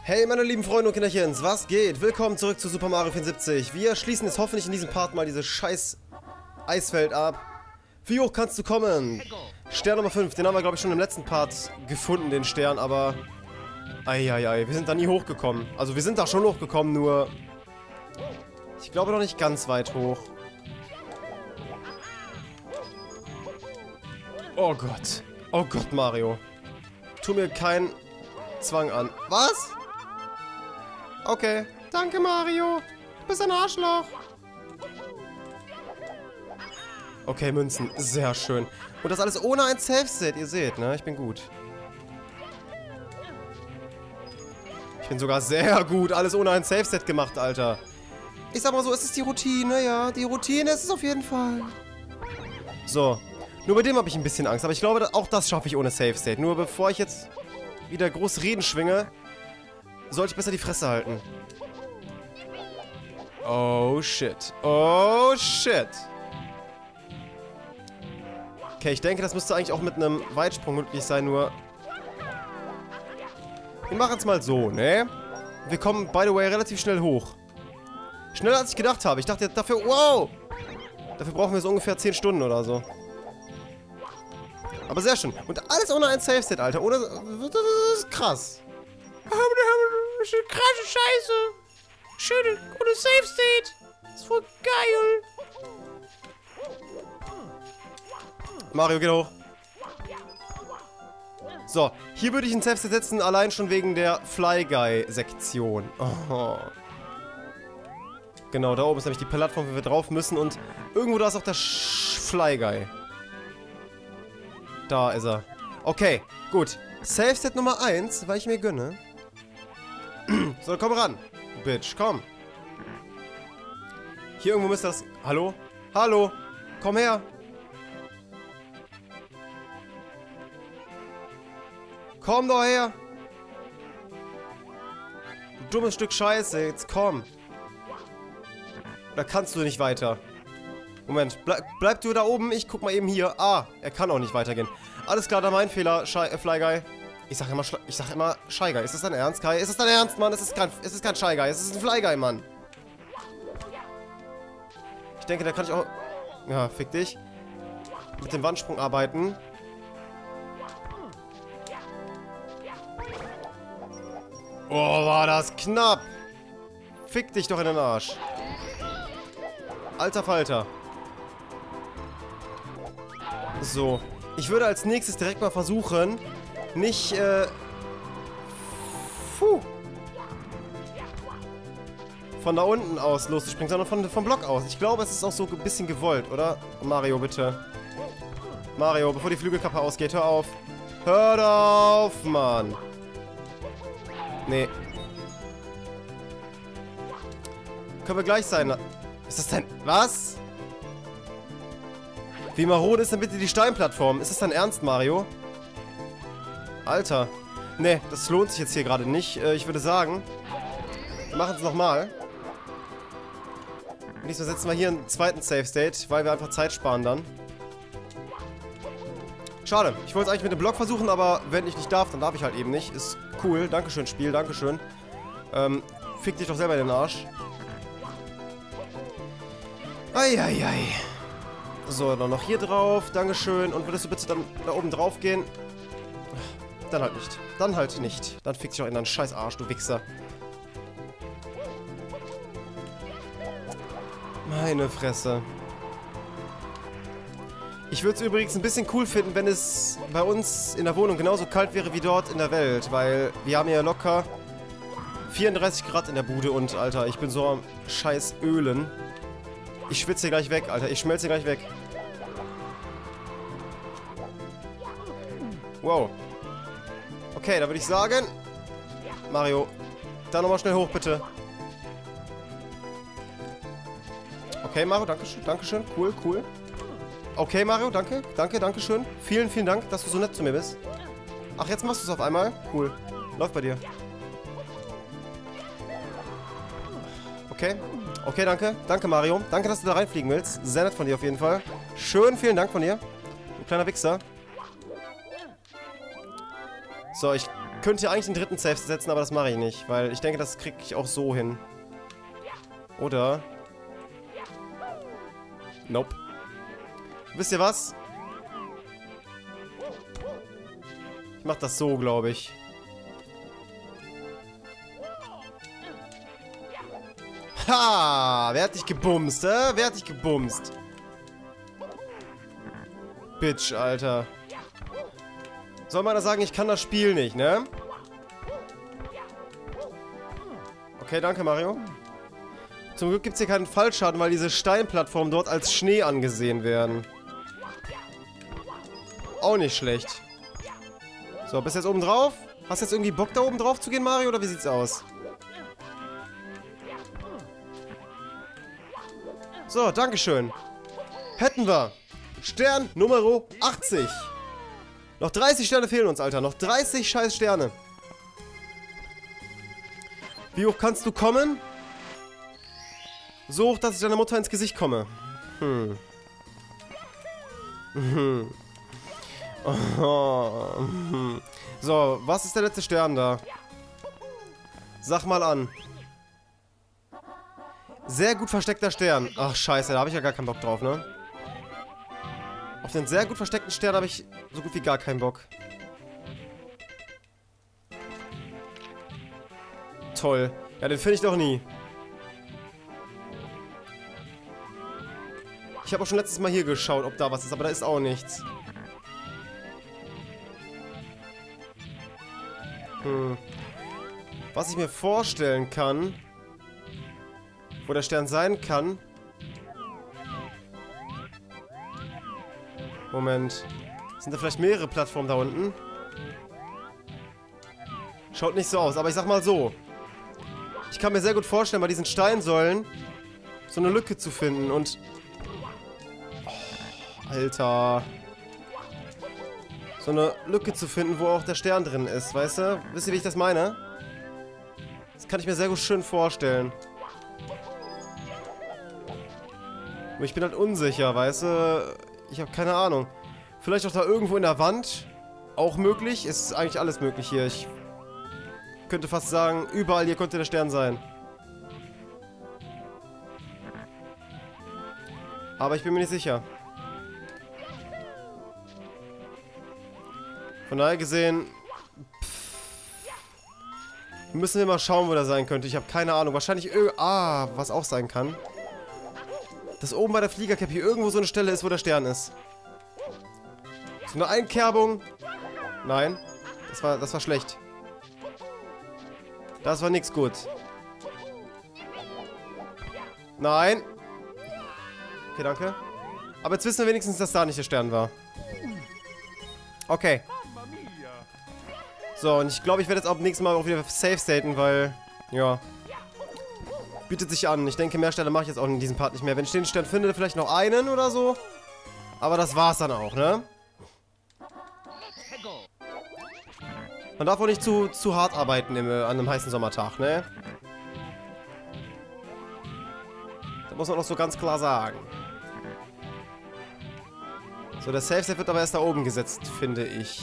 Hey meine lieben Freunde und Kinderchens, was geht? Willkommen zurück zu Super Mario 74. Wir schließen jetzt hoffentlich in diesem Part mal diese scheiß Eisfeld ab. Wie hoch kannst du kommen? Stern Nummer 5, den haben wir glaube ich schon im letzten Part gefunden, den Stern, aber... Eieiei, wir sind da nie hochgekommen. Also wir sind da schon hochgekommen, nur... Ich glaube noch nicht ganz weit hoch. Oh Gott Mario. Tu mir keinen Zwang an. Was? Okay. Danke, Mario. Du bist ein Arschloch. Okay, Münzen. Sehr schön. Und das alles ohne ein Safe-Set. Ihr seht, ne? Ich bin gut. Ich bin sogar sehr gut. Alles ohne ein Safe-Set gemacht, Alter. Ich sag mal so, es ist die Routine, ja. Die Routine ist es auf jeden Fall. So. Nur bei dem habe ich ein bisschen Angst. Aber ich glaube, auch das schaffe ich ohne Safe-State. Nur bevor ich jetzt wieder groß reden schwinge, sollte ich besser die Fresse halten. Oh shit. Oh shit. Okay, ich denke, das müsste eigentlich auch mit einem Weitsprung möglich sein, nur... Wir machen es mal so, ne? Wir kommen, by the way, relativ schnell hoch. Schneller als ich gedacht habe. Ich dachte dafür... Wow! Dafür brauchen wir so ungefähr 10 Stunden oder so. Aber sehr schön. Und alles ohne ein Safe-Set, Alter. Ohne... Das ist krass. Das ist eine krasse Scheiße. Schöne, ohne Safe-State. Das ist voll geil. Mario, geh hoch. So, hier würde ich ein Safe-State setzen, allein schon wegen der Fly Guy-Sektion. Oh. Genau, da oben ist nämlich die Plattform, wo wir drauf müssen. Und irgendwo da ist auch der Fly Guy. Da ist er. Okay, gut. Safe-Set Nummer 1, weil ich mir gönne. So, komm ran. Bitch, komm. Hier irgendwo müsste das... Hallo? Hallo? Komm her. Komm doch her. Du dummes Stück Scheiße, jetzt komm. Da kannst du nicht weiter. Moment, bleib du da oben, ich guck mal eben hier. Ah, er kann auch nicht weitergehen. Alles klar, da mein Fehler, Fly Guy. Ich sag immer Shy Guy. Ist das dein Ernst, Kai? Ist das dein Ernst, Mann? Es ist kein Shy Guy, es ist ein Fly Guy, Mann. Ich denke, da kann ich auch... Ja, fick dich. Mit dem Wandsprung arbeiten. Oh, war das knapp. Fick dich doch in den Arsch. Alter Falter. So. Ich würde als nächstes direkt mal versuchen, nicht, von da unten aus loszuspringen, sondern vom Block aus. Ich glaube, es ist auch so ein bisschen gewollt, oder? Mario, bitte. Mario, bevor die Flügelkappe ausgeht, hör auf. Hör auf, Mann. Nee. Können wir gleich sein. Ist das denn... Was? Wie marode ist denn bitte die Steinplattform? Ist das dein Ernst, Mario? Alter. Nee, das lohnt sich jetzt hier gerade nicht. Ich würde sagen, wir machen es nochmal. Nächstes Mal setzen wir hier einen zweiten Safe State, weil wir einfach Zeit sparen dann. Schade. Ich wollte es eigentlich mit dem Block versuchen, aber wenn ich nicht darf, dann darf ich halt eben nicht. Ist cool. Dankeschön, Spiel. Dankeschön. Fick dich doch selber in den Arsch. Eieiei. So, dann noch hier drauf. Dankeschön. Und würdest du bitte dann da oben drauf gehen? Dann halt nicht. Dann halt nicht. Dann fick dich auch in deinen scheiß Arsch, du Wichser. Meine Fresse. Ich würde es übrigens ein bisschen cool finden, wenn es bei uns in der Wohnung genauso kalt wäre wie dort in der Welt. Weil wir haben ja locker 34 Grad in der Bude und, Alter, ich bin so am scheiß Ölen. Ich schwitze hier gleich weg, Alter. Ich schmelze hier gleich weg. Wow. Okay, da würde ich sagen... Mario, da nochmal schnell hoch, bitte. Okay, Mario, dankeschön, dankeschön. Cool, cool. Okay, Mario, danke, dankeschön. Vielen, vielen Dank, dass du so nett zu mir bist. Ach, jetzt machst du es auf einmal? Cool. Läuft bei dir. Okay. Okay, danke. Danke, Mario. Danke, dass du da reinfliegen willst. Sehr nett von dir auf jeden Fall. Schön, vielen Dank von dir. Du kleiner Wichser. So, ich könnte ja eigentlich den dritten Safe setzen, aber das mache ich nicht, weil ich denke, das kriege ich auch so hin. Oder? Nope. Wisst ihr was? Ich mach das so, glaube ich. Ha! Wer hat dich gebumst, Wer hat dich gebumst? Bitch, Alter. Soll man da sagen, ich kann das Spiel nicht, ne? Okay, danke, Mario. Zum Glück gibt es hier keinen Fallschaden, weil diese Steinplattformen dort als Schnee angesehen werden. Auch nicht schlecht. So, bist du jetzt oben drauf? Hast du jetzt irgendwie Bock, da oben drauf zu gehen, Mario, oder wie sieht's aus? So, dankeschön. Hätten wir. Stern Nummer 80. Noch 30 Sterne fehlen uns, Alter. Noch 30 scheiß Sterne. Wie hoch kannst du kommen? So hoch, dass ich deiner Mutter ins Gesicht komme. So, was ist der letzte Stern da? Sag mal an. Sehr gut versteckter Stern. Ach, scheiße, da habe ich ja gar keinen Bock drauf, ne? Auf den sehr gut versteckten Stern habe ich so gut wie gar keinen Bock. Toll. Ja, den finde ich doch nie. Ich habe auch schon letztes Mal hier geschaut, ob da was ist, aber da ist auch nichts. Was ich mir vorstellen kann, wo der Stern sein kann. Moment. Sind da vielleicht mehrere Plattformen da unten? Schaut nicht so aus, aber ich sag mal so. Ich kann mir sehr gut vorstellen, bei diesen Steinsäulen so eine Lücke zu finden und... Oh, Alter. So eine Lücke zu finden, wo auch der Stern drin ist, weißt du? Wisst ihr, wie ich das meine? Das kann ich mir sehr gut schön vorstellen. Aber ich bin halt unsicher, weißt du? Ich habe keine Ahnung. Vielleicht auch da irgendwo in der Wand. Auch möglich. Es ist eigentlich alles möglich hier. Ich könnte fast sagen, überall hier könnte der Stern sein. Aber ich bin mir nicht sicher. Von daher gesehen... müssen wir mal schauen, wo der sein könnte. Ich habe keine Ahnung. Wahrscheinlich was auch sein kann. Dass oben bei der Fliegercap hier irgendwo so eine Stelle ist, wo der Stern ist. So eine Einkerbung. Nein. Das war schlecht. Das war nix gut. Nein. Okay, danke. Aber jetzt wissen wir wenigstens, dass da nicht der Stern war. Okay. So, und ich glaube, ich werde jetzt auch nächstes Mal auch wieder safe staten, weil, ja, bietet sich an. Ich denke, mehr Sterne mache ich jetzt auch in diesem Part nicht mehr. Wenn ich den Stern finde, vielleicht noch einen oder so. Aber das war's dann auch, ne? Man darf auch nicht zu hart arbeiten an einem heißen Sommertag, ne? Das muss man auch so ganz klar sagen. So, der Safe Set wird aber erst da oben gesetzt, finde ich.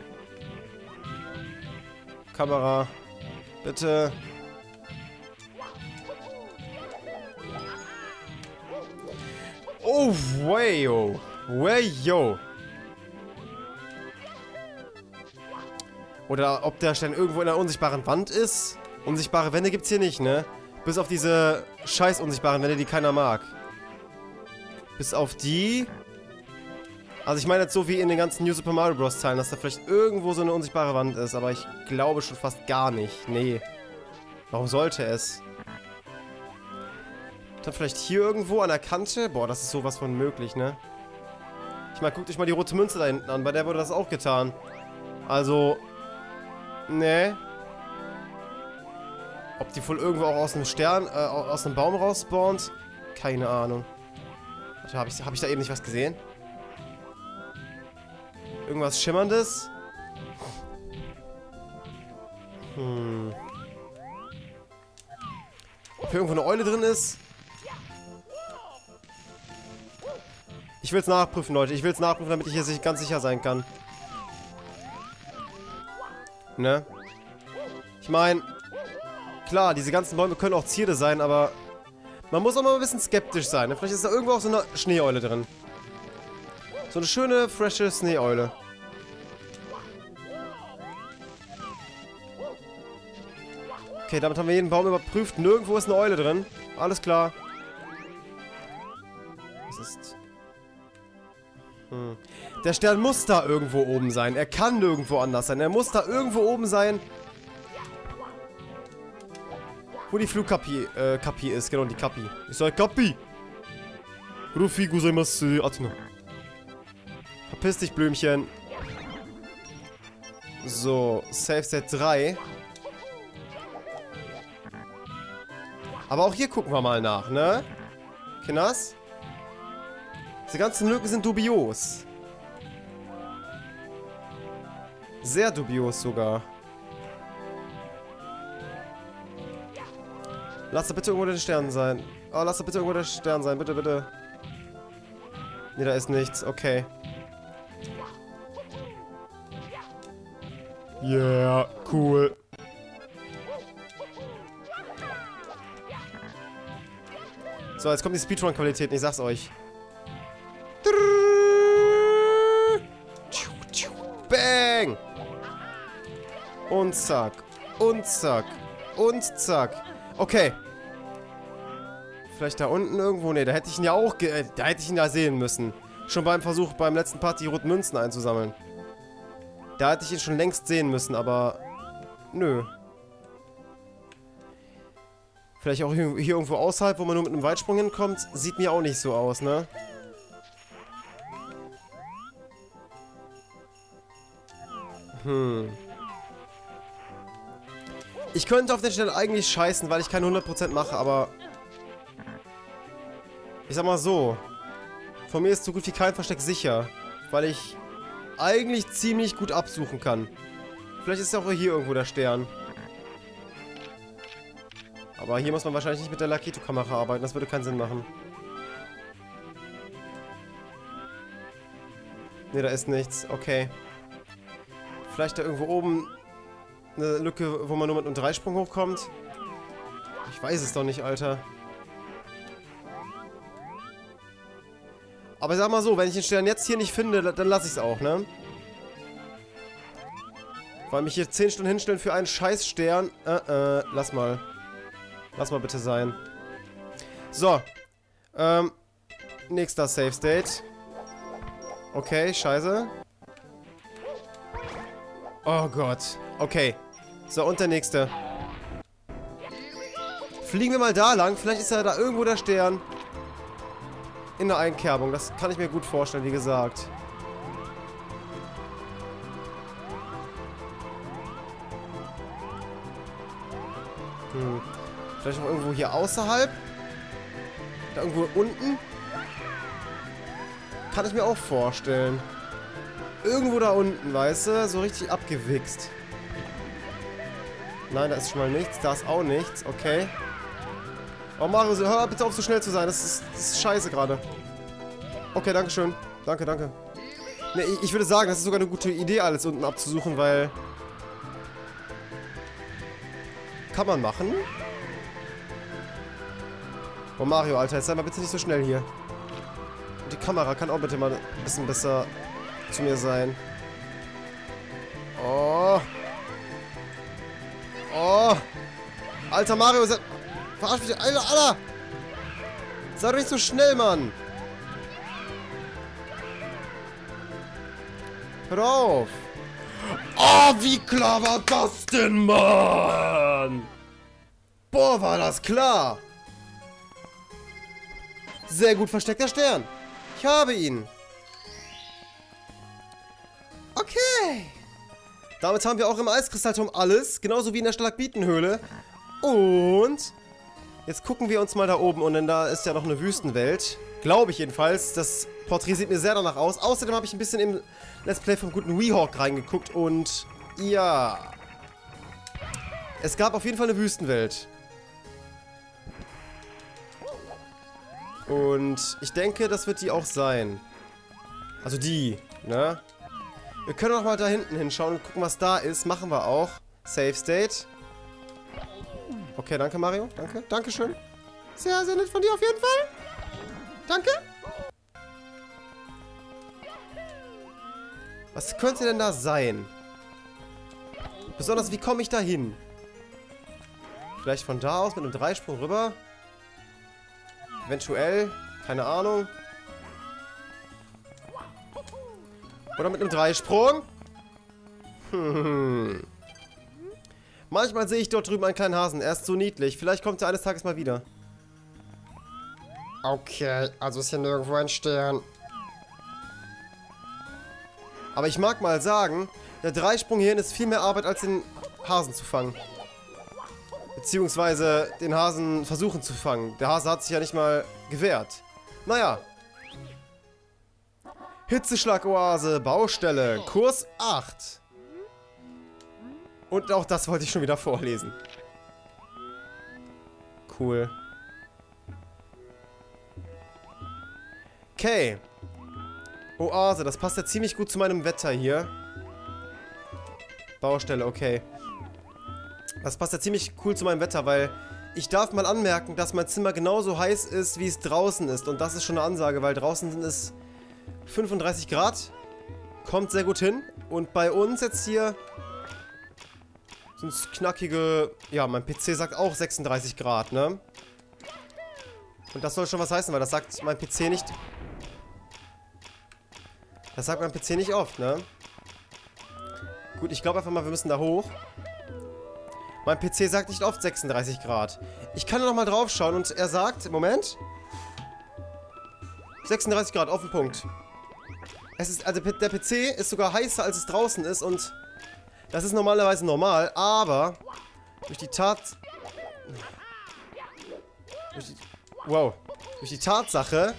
Kamera, bitte. Oh, wayo. Wayo. Oder ob der Stern irgendwo in einer unsichtbaren Wand ist. Unsichtbare Wände gibt's hier nicht, ne? Bis auf diese scheiß unsichtbaren Wände, die keiner mag. Bis auf die... Also ich meine jetzt so wie in den ganzen New Super Mario Bros. Teilen, dass da vielleicht irgendwo so eine unsichtbare Wand ist, aber ich glaube schon fast gar nicht. Nee. Warum sollte es? Dann vielleicht hier irgendwo an der Kante? Boah, das ist sowas von möglich, ne? Ich meine, guckt euch mal die rote Münze da hinten an, bei der wurde das auch getan. Also... Nee. Ob die wohl irgendwo auch aus einem Stern, aus einem Baum rausspawnt? Keine Ahnung. Warte, hab ich da eben nicht was gesehen? Irgendwas Schimmerndes? Ob hier irgendwo eine Eule drin ist? Ich will es nachprüfen, Leute. Ich will es nachprüfen, damit ich hier ganz sicher sein kann. Ne? Ich meine, klar, diese ganzen Bäume können auch Zierde sein, aber man muss auch mal ein bisschen skeptisch sein. Vielleicht ist da irgendwo auch so eine Schneeeule drin. So eine schöne, frische Schneeeule. Okay, damit haben wir jeden Baum überprüft. Nirgendwo ist eine Eule drin. Alles klar. Was ist... Der Stern muss da irgendwo oben sein. Er kann nirgendwo anders sein. Er muss da irgendwo oben sein. Wo die Flugkapi ist. Genau, die Kapi. Ich sag Kapi. Rufi gozaimasu, Atuna. Verpiss dich, Blümchen. So, Save Set 3. Aber auch hier gucken wir mal nach, ne? Kinders? Diese ganzen Lücken sind dubios. Sehr dubios sogar. Lass da bitte irgendwo der Stern sein. Oh, lass da bitte irgendwo der Stern sein. Bitte, bitte. Ne, da ist nichts. Okay. Yeah, cool. So, jetzt kommt die Speedrun-Qualität, ich sag's euch. Bang! Und zack. Und zack. Und zack. Okay. Vielleicht da unten irgendwo? Ne, da hätte ich ihn ja auch... da hätte ich ihn ja sehen müssen. Schon beim Versuch, beim letzten Part die roten Münzen einzusammeln. Da hätte ich ihn schon längst sehen müssen, aber... Nö. Vielleicht auch hier irgendwo außerhalb, wo man nur mit einem Weitsprung hinkommt. Sieht mir auch nicht so aus, ne? Ich könnte auf der Stelle eigentlich scheißen, weil ich keine 100% mache, aber... Ich sag mal so. Von mir ist so gut wie kein Versteck sicher. Weil ich eigentlich ziemlich gut absuchen kann. Vielleicht ist auch hier irgendwo der Stern. Aber hier muss man wahrscheinlich nicht mit der Lakitu-Kamera arbeiten. Das würde keinen Sinn machen. Ne, da ist nichts. Okay. Vielleicht da irgendwo oben eine Lücke, wo man nur mit einem Dreisprung hochkommt. Ich weiß es doch nicht, Alter. Aber sag mal so, wenn ich den Stern jetzt hier nicht finde, dann lasse ich es auch, ne? Weil mich hier 10 Stunden hinstellen für einen Scheißstern. Lass mal. Lass mal bitte sein. So. Nächster Save State. Okay, scheiße. Oh Gott. Okay. So, und der nächste. Fliegen wir mal da lang. Vielleicht ist ja da irgendwo der Stern. In der Einkerbung. Das kann ich mir gut vorstellen, wie gesagt. Vielleicht auch irgendwo hier außerhalb. Da irgendwo unten. Kann ich mir auch vorstellen. Irgendwo da unten, weißt du? So richtig abgewichst. Nein, da ist schon mal nichts. Da ist auch nichts. Okay. Oh, Mario, hör bitte auf, so schnell zu sein. Das ist scheiße gerade. Okay, dankeschön. Danke, danke. Ne, ich würde sagen, das ist sogar eine gute Idee, alles unten abzusuchen, weil... Kann man machen. Oh, Mario, Alter, jetzt sei mal bitte nicht so schnell hier. Und die Kamera kann auch bitte mal ein bisschen besser zu mir sein. Oh. Oh. Alter, Mario, verarsch mich. Alter. Sei doch nicht so schnell, Mann. Hör auf. Oh, wie klar war das denn, Mann? Boah, war das klar. Sehr gut versteckter Stern. Ich habe ihn. Okay. Damit haben wir auch im Eiskristallturm alles. Genauso wie in der Stalagmitenhöhle. Und jetzt gucken wir uns mal da oben. Und denn da ist ja noch eine Wüstenwelt. Glaube ich jedenfalls. Das Porträt sieht mir sehr danach aus. Außerdem habe ich ein bisschen im Let's Play vom guten Weehawk reingeguckt. Und ja. Es gab auf jeden Fall eine Wüstenwelt. Und ich denke, das wird die auch sein. Also die, ne? Wir können auch mal da hinten hinschauen und gucken, was da ist. Machen wir auch. Save State. Okay, danke, Mario. Danke. Dankeschön. Sehr, sehr nett von dir auf jeden Fall. Danke. Was könnte denn da sein? Besonders, wie komme ich da hin? Vielleicht von da aus mit einem Dreisprung rüber? Eventuell. Keine Ahnung. Oder mit einem Dreisprung? Manchmal sehe ich dort drüben einen kleinen Hasen. Er ist so niedlich. Vielleicht kommt er eines Tages mal wieder. Okay, also ist hier nirgendwo ein Stern. Aber ich mag mal sagen, der Dreisprung hierhin ist viel mehr Arbeit, als den Hasen zu fangen. Beziehungsweise den Hasen versuchen zu fangen. Der Hase hat sich ja nicht mal gewehrt. Naja. Hitzeschlag-Oase, Baustelle, Kurs 8. Und auch das wollte ich schon wieder vorlesen. Cool. Okay. Oase, das passt ja ziemlich gut zu meinem Wetter hier. Baustelle, okay. Das passt ja ziemlich cool zu meinem Wetter, weil ich darf mal anmerken, dass mein Zimmer genauso heiß ist, wie es draußen ist. Und das ist schon eine Ansage, weil draußen sind es 35 Grad. Kommt sehr gut hin. Und bei uns jetzt hier sind es knackige... Ja, mein PC sagt auch 36 Grad, ne? Und das soll schon was heißen, weil das sagt mein PC nicht... Das sagt mein PC nicht oft, ne? Gut, ich glaube einfach mal, wir müssen da hoch. Mein PC sagt nicht oft 36 Grad. Ich kann da nochmal drauf schauen und er sagt... Moment. 36 Grad, auf den Punkt. Es ist, also der PC ist sogar heißer, als es draußen ist und... Das ist normalerweise normal, aber... Durch die Durch die Tatsache...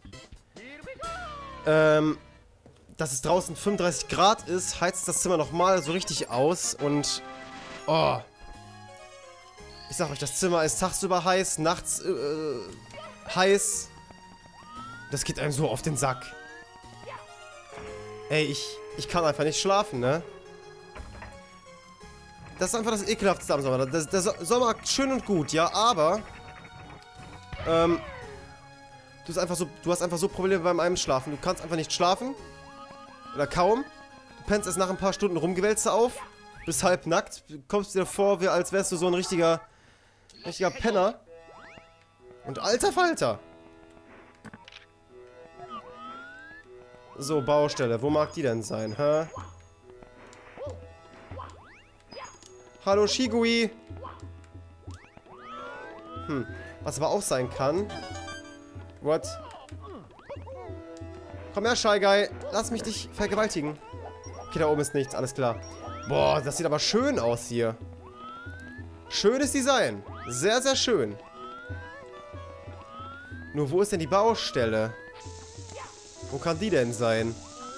dass es draußen 35 Grad ist, heizt das Zimmer nochmal so richtig aus und... Oh. Ich sag euch, das Zimmer ist tagsüber heiß, nachts heiß. Das geht einem so auf den Sack. Ey, ich kann einfach nicht schlafen, ne? Das ist einfach das Ekelhaftste am Sommer. Der Sommer schön und gut, ja, aber... du hast einfach so Probleme beim Einschlafen. Du kannst einfach nicht schlafen. Oder kaum. Du pennst erst nach ein paar Stunden Rumgewälze auf. Bist halb nackt. Du kommst dir vor, als wärst du so ein richtiger Penner. Und alter Falter. So, Baustelle. Wo mag die denn sein, hä? Hallo, Shigui. Was aber auch sein kann. What? Komm her, Shy Guy. Lass mich dich vergewaltigen. Okay, da oben ist nichts. Alles klar. Boah, das sieht aber schön aus hier. Schönes Design. Sehr, sehr schön. Nur, wo ist denn die Baustelle? Wo kann die denn sein?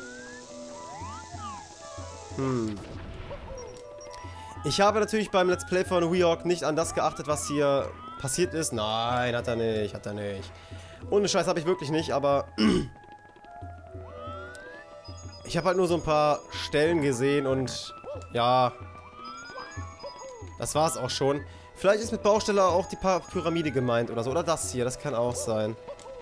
Ich habe natürlich beim Let's Play von WeHawk nicht an das geachtet, was hier passiert ist. Nein, hat er nicht. Hat er nicht. Ohne Scheiß habe ich wirklich nicht, aber... Ich habe halt nur so ein paar Stellen gesehen und... Ja... Das war's auch schon. Vielleicht ist mit Baustelle auch die Pyramide gemeint oder so. Oder das hier, das kann auch sein.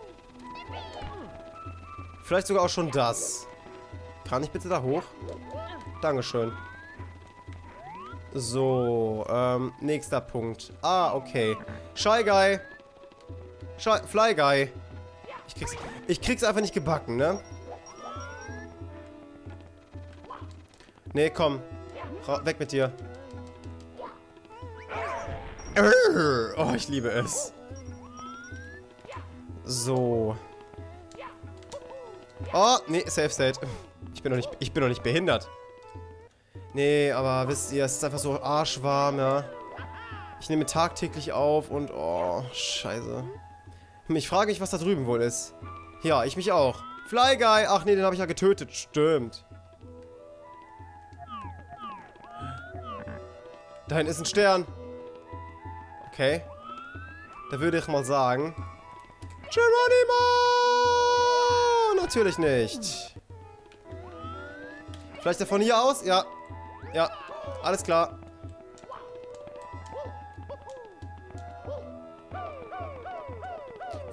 Vielleicht sogar auch schon das. Kann ich bitte da hoch? Dankeschön. So, nächster Punkt. Ah, okay. Shy Guy. Fly Guy. Ich krieg's einfach nicht gebacken, ne? Nee, komm. Weg mit dir. Oh, ich liebe es. So. Oh, nee, Safe State. Ich bin noch nicht behindert. Nee, aber wisst ihr, es ist einfach so arschwarm, ja. Ich nehme tagtäglich auf und... Oh, scheiße. Ich frage mich, was da drüben wohl ist. Ja, ich mich auch. Fly Guy! Ach nee, den habe ich ja getötet. Stimmt. Da hinten ist ein Stern. Okay. Da würde ich mal sagen... Geronimo! Natürlich nicht. Vielleicht von hier aus? Ja. Ja. Alles klar.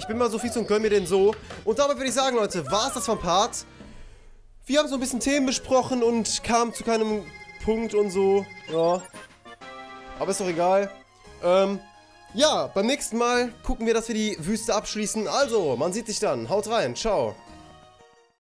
Ich bin mal so fies und gönn mir den so. Und damit würde ich sagen, Leute, war es das vom Part. Wir haben so ein bisschen Themen besprochen und kamen zu keinem Punkt und so. Ja. Aber ist doch egal. Ja, beim nächsten Mal gucken wir, dass wir die Wüste abschließen. Also, man sieht sich dann. Haut rein. Ciao.